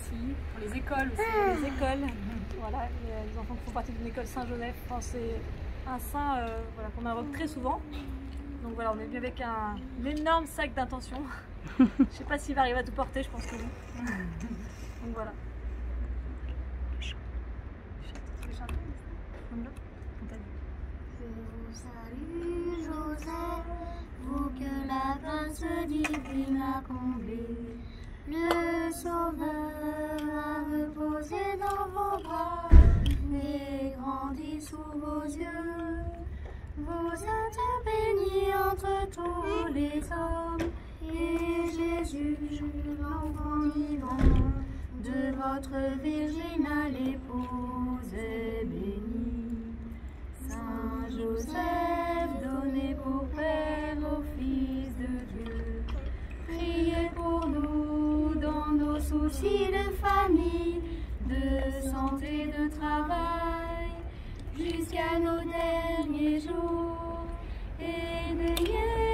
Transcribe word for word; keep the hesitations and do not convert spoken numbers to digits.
aussi, pour les écoles aussi, les écoles. Voilà, les enfants qui font partie d'une école Saint-Joseph, enfin, c'est un saint euh, voilà, qu'on invoque très souvent. Donc voilà, on est venu avec un, un énorme sac d'intention. Je ne sais pas s'il va arriver à tout porter, je pense que oui. Donc voilà. Je vous salue, Joseph, vous que la grâce divine a comblé. Le Sauveur a reposé dans vos bras et grandi sous vos yeux. Vous êtes bénie entre tous les hommes, et Jésus, l'enfant vivant, de votre virginale épouse est béni. Saint Joseph, donné pour Père au Fils de Dieu, priez pour nous dans nos soucis de famille, de santé, de travail, jusqu'à nos derniers jours, et veillez